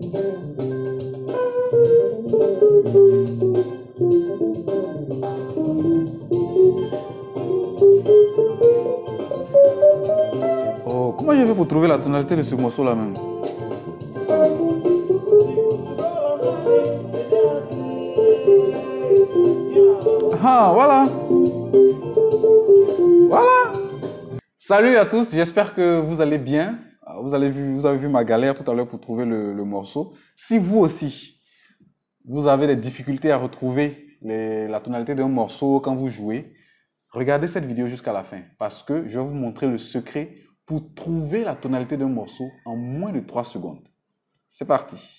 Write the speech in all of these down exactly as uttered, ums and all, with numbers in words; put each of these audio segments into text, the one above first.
Oh, comment je vais pour trouver la tonalité de ce morceau-là même? Ah, voilà. Voilà. Salut à tous, j'espère que vous allez bien. Vous, allez vu, vous avez vu ma galère tout à l'heure pour trouver le, le morceau. Si vous aussi, vous avez des difficultés à retrouver les, la tonalité d'un morceau quand vous jouez, regardez cette vidéo jusqu'à la fin parce que je vais vous montrer le secret pour trouver la tonalité d'un morceau en moins de trois secondes. C'est parti.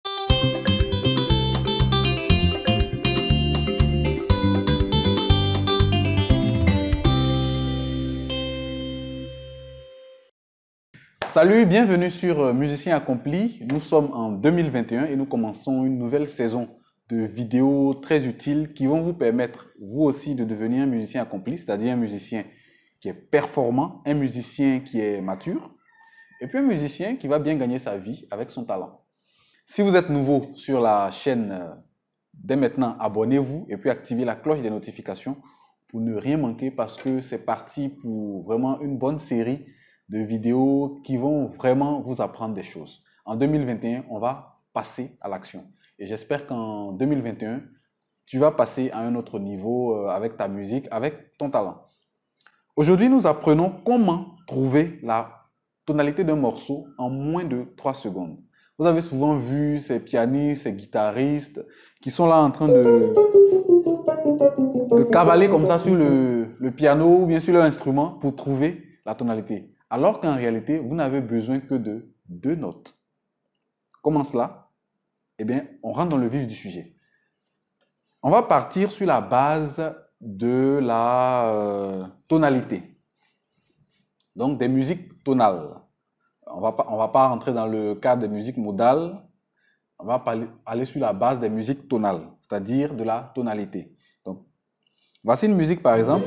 Salut, bienvenue sur Musicien Accompli. Nous sommes en deux mille vingt et un et nous commençons une nouvelle saison de vidéos très utiles qui vont vous permettre, vous aussi, de devenir un musicien accompli, c'est-à-dire un musicien qui est performant, un musicien qui est mature, et puis un musicien qui va bien gagner sa vie avec son talent. Si vous êtes nouveau sur la chaîne, dès maintenant, abonnez-vous et puis activez la cloche des notifications pour ne rien manquer parce que c'est parti pour vraiment une bonne série de vidéos qui vont vraiment vous apprendre des choses. En deux mille vingt et un, on va passer à l'action. Et j'espère qu'en deux mille vingt et un, tu vas passer à un autre niveau avec ta musique, avec ton talent. Aujourd'hui, nous apprenons comment trouver la tonalité d'un morceau en moins de trois secondes. Vous avez souvent vu ces pianistes, ces guitaristes qui sont là en train de, de cavaler comme ça sur le, le piano ou bien sur leur instrument pour trouver la tonalité. Alors qu'en réalité, vous n'avez besoin que de deux notes. Comment cela? Eh bien, on rentre dans le vif du sujet. On va partir sur la base de la euh, tonalité. Donc, des musiques tonales. On va pas, on va pas rentrer dans le cadre des musiques modales. On va aller sur la base des musiques tonales, c'est-à-dire de la tonalité. Donc, voici une musique par exemple.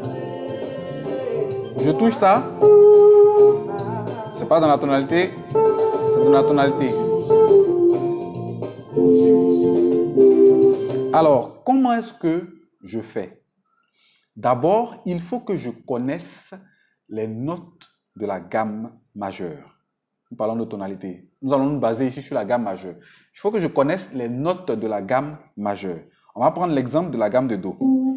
Je touche ça. C'est pas dans la tonalité, c'est dans la tonalité. Alors, comment est-ce que je fais? D'abord, il faut que je connaisse les notes de la gamme majeure. Nous parlons de tonalité. Nous allons nous baser ici sur la gamme majeure. Il faut que je connaisse les notes de la gamme majeure. On va prendre l'exemple de la gamme de Do.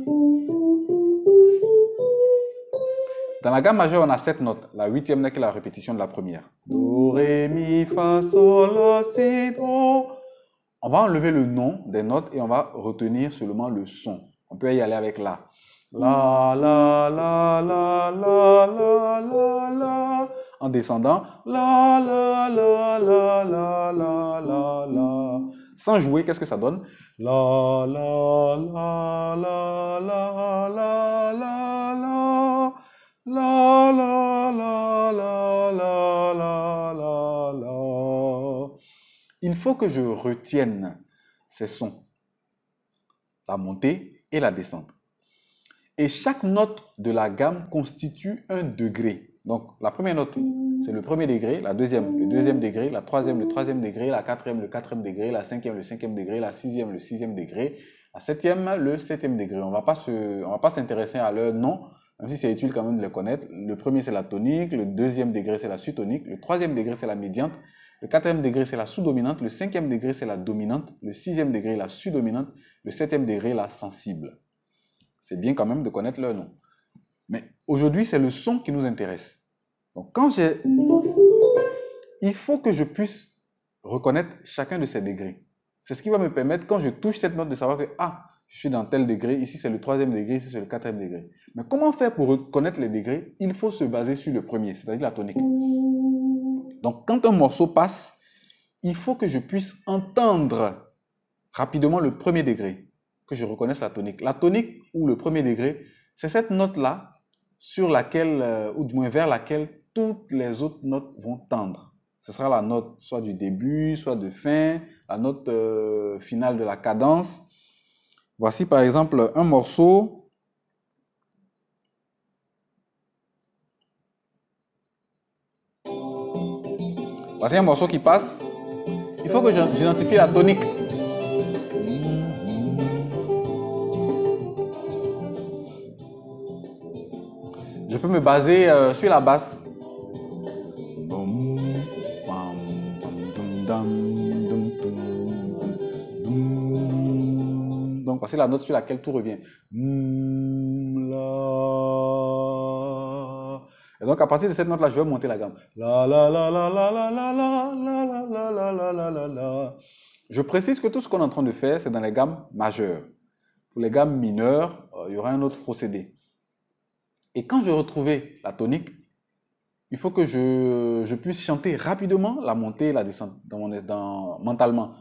Dans la gamme majeure, on a sept notes. La huitième n'est que la répétition de la première. Do, ré, mi, fa, sol, la, si, do. On va enlever le nom des notes et on va retenir seulement le son. On peut y aller avec la. La, la, la, la, la, la, la, la. En descendant. La, la, la, la, la, la, la, la. Sans jouer, qu'est-ce que ça donne? La, la, la, la, la, la, la, la. La, la, la, la, la, la, la, la. Il faut que je retienne ces sons, la montée et la descente. Et chaque note de la gamme constitue un degré. Donc, la première note, c'est le premier degré, la deuxième, le deuxième degré, la troisième, le troisième degré, la quatrième, le quatrième degré, la cinquième, le cinquième degré, la sixième, le sixième degré, la septième, le septième degré. On ne va pas se, on va pas s'intéresser à leur nom, même si c'est utile quand même de les connaître. Le premier, c'est la tonique, le deuxième degré, c'est la sous-tonique, le troisième degré, c'est la médiante, le quatrième degré, c'est la sous-dominante, le cinquième degré, c'est la dominante, le sixième degré, la sous-dominante, le septième degré, la sensible. C'est bien quand même de connaître leur nom. Mais aujourd'hui, c'est le son qui nous intéresse. Donc, quand j'ai... Il faut que je puisse reconnaître chacun de ces degrés. C'est ce qui va me permettre, quand je touche cette note, de savoir que, ah, je suis dans tel degré, ici c'est le troisième degré, ici c'est le quatrième degré. Mais comment faire pour reconnaître les degrés? Il faut se baser sur le premier, c'est-à-dire la tonique. Donc, quand un morceau passe, il faut que je puisse entendre rapidement le premier degré, que je reconnaisse la tonique. La tonique ou le premier degré, c'est cette note-là sur laquelle, euh, ou du moins vers laquelle toutes les autres notes vont tendre. Ce sera la note soit du début, soit de fin, la note euh, finale de la cadence. Voici par exemple un morceau. Voici un morceau qui passe. il faut que j'identifie la tonique. Je peux me baser euh, sur la basse. Donc, voici la note sur laquelle tout revient. Et donc, à partir de cette note-là, je vais monter la gamme. La la la la la la la la la la la la la la la la. Je précise que tout ce qu'on est en train de faire, c'est dans les gammes majeures. Pour les gammes mineures, euh, il y aura un autre procédé. Et quand je retrouvais la tonique, il faut que je, je puisse chanter rapidement la montée et la descente dans mon, dans, mentalement.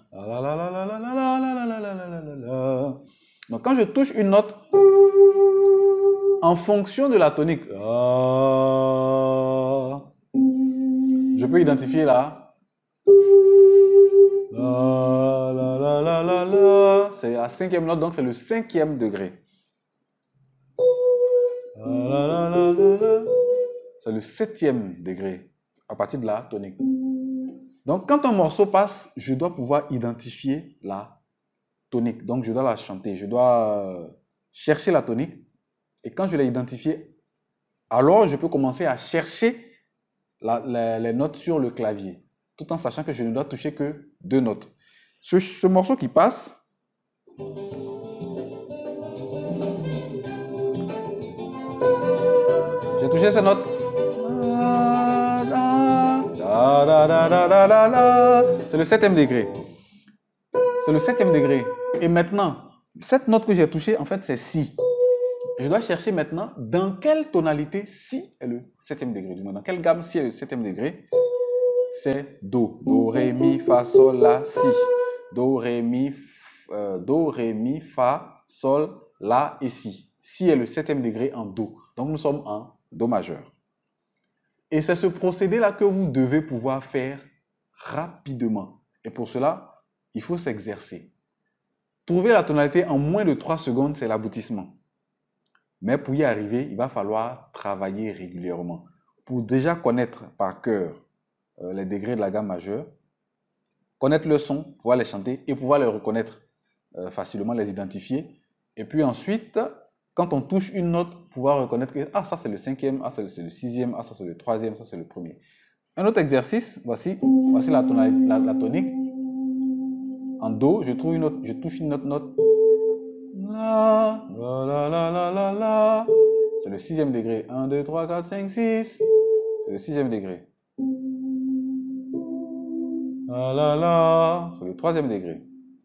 Donc quand je touche une note, en fonction de la tonique, je peux identifier la. C'est la cinquième note, donc c'est le cinquième degré. C'est le septième degré à partir de la tonique. Donc, quand un morceau passe, je dois pouvoir identifier la tonique. Donc, je dois la chanter. Je dois chercher la tonique. Et quand je l'ai identifiée, alors je peux commencer à chercher la, la, les notes sur le clavier, tout en sachant que je ne dois toucher que deux notes. Ce, ce morceau qui passe, j'ai touché cette note. C'est le septième degré. C'est le septième degré. Et maintenant, cette note que j'ai touchée, en fait, c'est Si. Je dois chercher maintenant dans quelle tonalité Si est le septième degré. Du moins, dans quelle gamme Si est le septième degré. C'est Do. Do, Ré, Mi, Fa, Sol, La, Si. Do, Ré, Mi, euh, Do, Ré, Mi, Fa, Sol, La et Si. Si est le septième degré en Do. Donc, nous sommes en Do majeur. Et c'est ce procédé-là que vous devez pouvoir faire rapidement. Et pour cela, il faut s'exercer. Trouver la tonalité en moins de trois secondes, c'est l'aboutissement. Mais pour y arriver, il va falloir travailler régulièrement. Pour déjà connaître par cœur euh, les degrés de la gamme majeure, connaître le son, pouvoir les chanter et pouvoir les reconnaître euh, facilement, les identifier. Et puis ensuite, quand on touche une note, pouvoir reconnaître que ah, ça c'est le cinquième, ah, ça c'est le sixième, ah, ça c'est le troisième, ça c'est le premier. Un autre exercice, voici, voici la, tonalité, la, la tonique. En Do, je, trouve une note, je touche une autre note. La, la, la, la, la, la, la. C'est le sixième degré. un, deux, trois, quatre, cinq, six. C'est le sixième degré. La, la, la. C'est le troisième degré.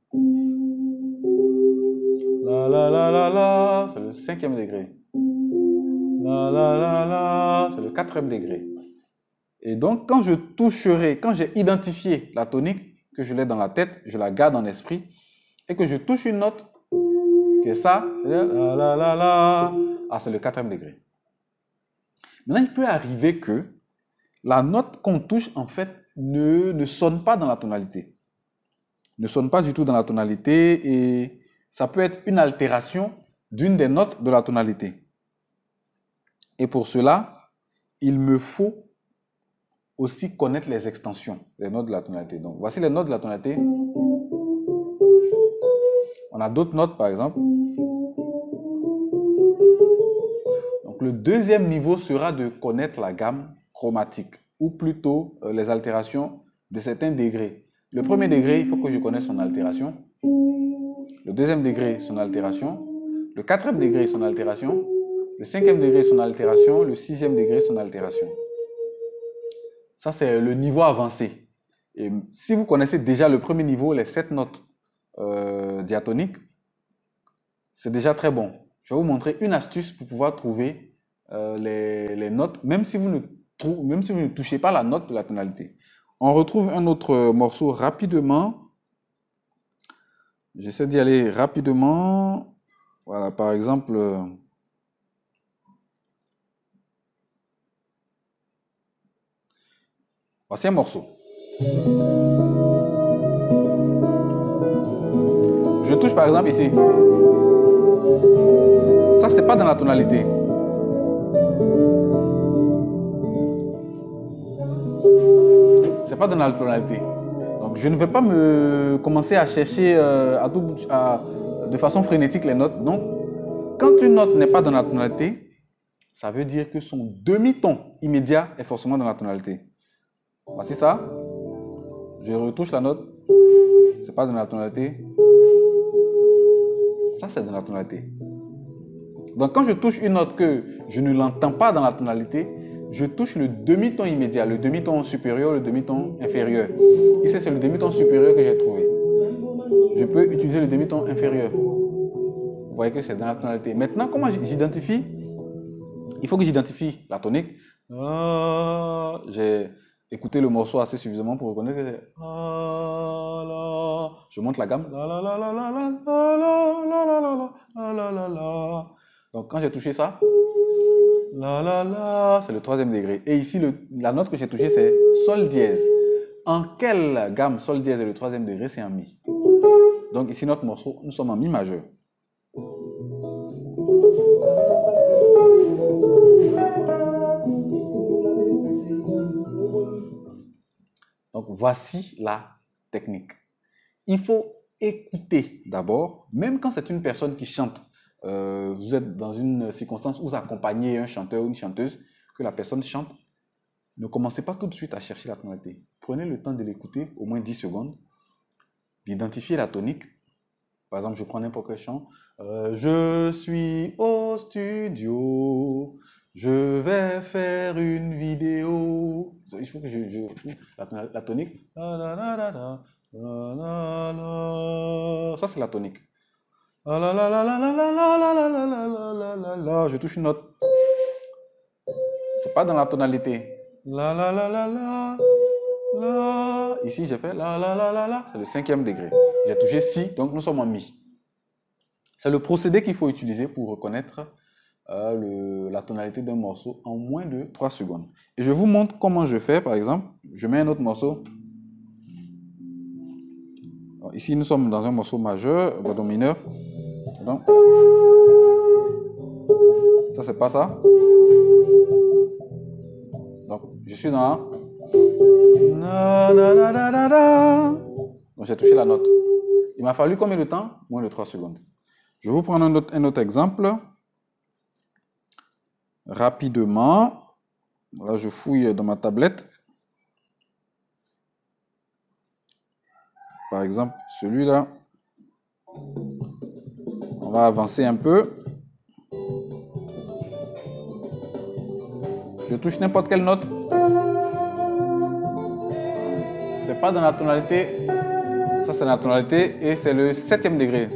La la la la la, c'est le cinquième degré. La la la la, c'est le quatrième degré. Et donc, quand je toucherai, quand j'ai identifié la tonique, que je l'ai dans la tête, je la garde en esprit, et que je touche une note, qui est ça, la la la la, ah, c'est le quatrième degré. Maintenant, il peut arriver que la note qu'on touche, en fait, ne, ne sonne pas dans la tonalité. Ne sonne pas du tout dans la tonalité, et ça peut être une altération d'une des notes de la tonalité. Et pour cela, il me faut aussi connaître les extensions des notes de la tonalité. Donc, voici les notes de la tonalité. On a d'autres notes, par exemple. Donc, le deuxième niveau sera de connaître la gamme chromatique, ou plutôt euh, les altérations de certains degrés. Le premier degré, il faut que je connaisse son altération. Le deuxième degré, son altération. Le quatrième degré, son altération. Le cinquième degré, son altération. Le sixième degré, son altération. Ça, c'est le niveau avancé. Et si vous connaissez déjà le premier niveau, les sept notes euh, diatoniques, c'est déjà très bon. Je vais vous montrer une astuce pour pouvoir trouver euh, les, les notes, même si, vous ne trou- même si vous ne touchez pas la note de la tonalité. On retrouve un autre morceau rapidement. J'essaie d'y aller rapidement. Voilà, par exemple. Euh, voici un morceau. Je touche par exemple ici. Ça, c'est pas dans la tonalité. C'est pas dans la tonalité. Donc, je ne vais pas me commencer à chercher euh, à tout, à, de façon frénétique les notes. Donc, quand une note n'est pas dans la tonalité, ça veut dire que son demi-ton immédiat est forcément dans la tonalité. Voici ça. Je retouche la note. C'est pas dans la tonalité. Ça, c'est dans la tonalité. Donc, quand je touche une note que je ne l'entends pas dans la tonalité, je touche le demi-ton immédiat, le demi-ton supérieur, le demi-ton inférieur. Ici, c'est le demi-ton supérieur que j'ai trouvé. Je peux utiliser le demi-ton inférieur. Vous voyez que c'est dans la tonalité. Maintenant, comment j'identifie? Il faut que j'identifie la tonique. Ah, j'ai écouté le morceau assez suffisamment pour reconnaître que c'est ah, la. Je monte la gamme. La, la, la, la, la, la, la, la, la, la, la, la, la, la. Donc, quand j'ai touché ça, la, la, la, c'est le troisième degré. Et ici, le, la note que j'ai touchée, c'est sol dièse. En quelle gamme sol dièse est le troisième degré? C'est en mi. Donc, ici, notre morceau, nous sommes en mi majeur. Donc, voici la technique. Il faut écouter d'abord, même quand c'est une personne qui chante. Euh, vous êtes dans une circonstance où vous accompagnez un chanteur ou une chanteuse, que la personne chante, ne commencez pas tout de suite à chercher la tonalité. Prenez le temps de l'écouter, au moins dix secondes, d'identifier la tonique. Par exemple, je prends n'importe quel chant. Euh, je suis au studio, je vais faire une vidéo. Il faut que je, je la, la tonique. La, la, la, la, la, la, la. Ça, c'est la tonique. La, la, la, la, la, la, la, la, la, la, la, la, la, la. Je touche une note. C'est pas dans la tonalité. La, la, la, la, la, la. Ici, j'ai fait la, la, la, la, la. C'est le cinquième degré. J'ai touché si, donc nous sommes en mi. C'est le procédé qu'il faut utiliser pour reconnaître euh, le, la tonalité d'un morceau en moins de trois secondes. Et je vous montre comment je fais, par exemple. Je mets un autre morceau. Alors, ici, nous sommes dans un morceau majeur, do mineur. Donc, ça, c'est pas ça. Donc, je suis dans la... Donc, j'ai touché la note. Il m'a fallu combien de temps? Moins de trois secondes. Je vais vous prendre un autre, un autre exemple. Rapidement. Là, je fouille dans ma tablette. Par exemple, celui-là. On va avancer un peu. Je touche n'importe quelle note. C'est pas dans la tonalité. Ça, c'est dans la tonalité et c'est le septième degré.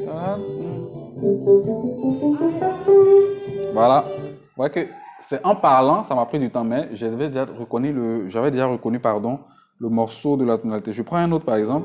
Voilà. Vous voyez que c'est en parlant, ça m'a pris du temps, mais j'avais déjà reconnu le, j'avais déjà reconnu, pardon, le morceau de la tonalité. Je prends un autre, par exemple.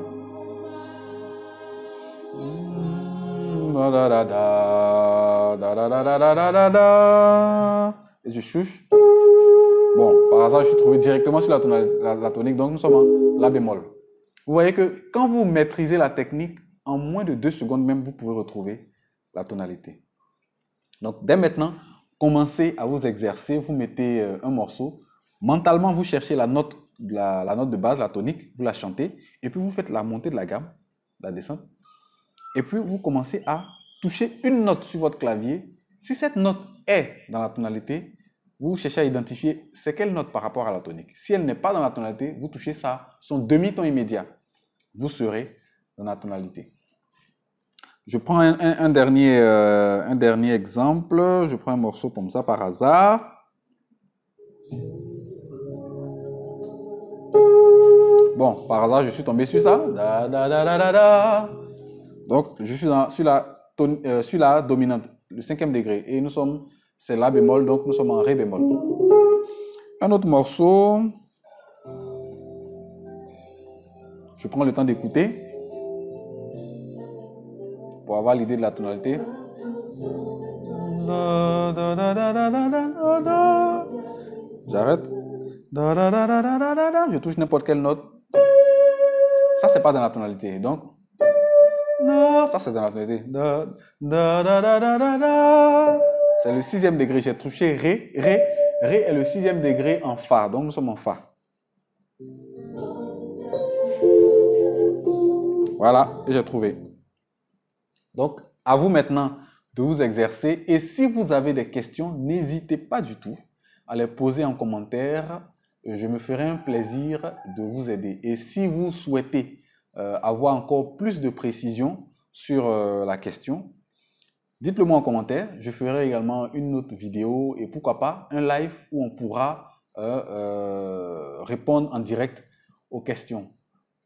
Et je chuche. Bon, par hasard, je suis trouvé directement sur la, tonalité, la, la tonique, donc nous sommes en la bémol. Vous voyez que quand vous maîtrisez la technique, en moins de deux secondes même, vous pouvez retrouver la tonalité. Donc, dès maintenant, commencez à vous exercer. Vous mettez euh, un morceau. Mentalement, vous cherchez la note, la, la note de base, la tonique, vous la chantez. Et puis, vous faites la montée de la gamme, la descente. Et puis, vous commencez à toucher une note sur votre clavier. Si cette note est dans la tonalité, vous cherchez à identifier c'est quelle note par rapport à la tonique. Si elle n'est pas dans la tonalité, vous touchez ça, son demi-ton immédiat. Vous serez dans la tonalité. Je prends un, un, un, dernier, euh, un dernier exemple. Je prends un morceau comme ça par hasard. Bon, par hasard, je suis tombé sur ça. Da, da, da, da, da, da. Donc, je suis dans, sur, la ton, euh, sur la dominante, le cinquième degré. Et nous sommes, c'est la bémol, donc nous sommes en ré bémol. Un autre morceau. Je prends le temps d'écouter pour avoir l'idée de la tonalité. J'arrête. Je touche n'importe quelle note. Ça, c'est pas dans la tonalité. Donc, ça, c'est dans la tonalité. C'est le sixième degré. J'ai touché Ré. Ré. Ré est le sixième degré en Fa. Donc, nous sommes en Fa. Voilà, j'ai trouvé. Donc, à vous maintenant de vous exercer. Et si vous avez des questions, n'hésitez pas du tout à les poser en commentaire. Je me ferai un plaisir de vous aider. Et si vous souhaitez euh, avoir encore plus de précision sur euh, la question, dites-le moi en commentaire. Je ferai également une autre vidéo et pourquoi pas un live où on pourra euh, euh, répondre en direct aux questions.